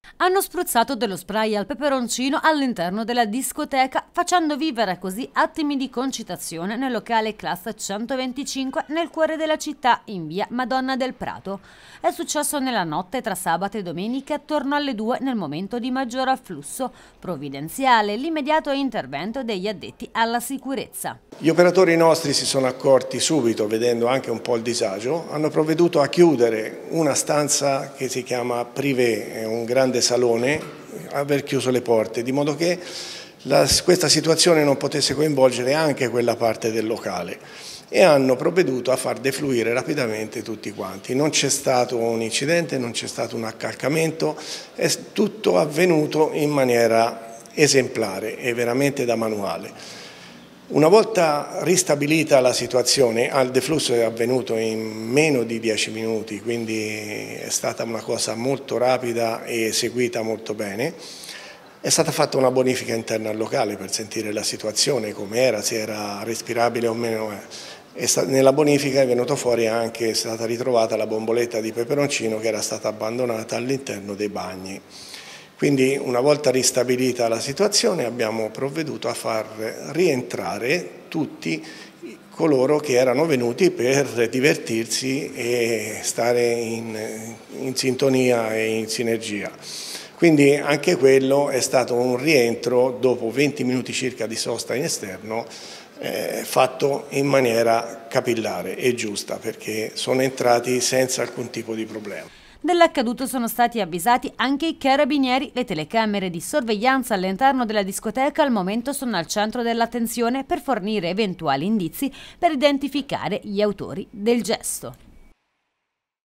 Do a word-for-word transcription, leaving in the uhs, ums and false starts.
Hanno spruzzato dello spray al peperoncino all'interno della discoteca, facendo vivere così attimi di concitazione nel locale Class centoventicinque nel cuore della città, in via Madonna del Prato. È successo nella notte tra sabato e domenica attorno alle due, nel momento di maggior afflusso. Provvidenziale l'immediato intervento degli addetti alla sicurezza. Gli operatori nostri si sono accorti subito, vedendo anche un po' il disagio, hanno provveduto a chiudere una stanza che si chiama privé, è un grande salone, aver chiuso le porte, di modo che la, questa situazione non potesse coinvolgere anche quella parte del locale, e hanno provveduto a far defluire rapidamente tutti quanti. Non c'è stato un incidente, non c'è stato un accalcamento, è tutto avvenuto in maniera esemplare e veramente da manuale. Una volta ristabilita la situazione, il deflusso è avvenuto in meno di dieci minuti, quindi è stata una cosa molto rapida e eseguita molto bene. È stata fatta una bonifica interna al locale per sentire la situazione, com'era, se era respirabile o meno. E nella bonifica è venuto fuori anche, è stata ritrovata la bomboletta di peperoncino che era stata abbandonata all'interno dei bagni. Quindi, una volta ristabilita la situazione, abbiamo provveduto a far rientrare tutti coloro che erano venuti per divertirsi e stare in, in sintonia e in sinergia. Quindi anche quello è stato un rientro dopo venti minuti circa di sosta in esterno, eh, fatto in maniera capillare e giusta, perché sono entrati senza alcun tipo di problema. Dell'accaduto sono stati avvisati anche i carabinieri. Le telecamere di sorveglianza all'interno della discoteca al momento sono al centro dell'attenzione per fornire eventuali indizi per identificare gli autori del gesto.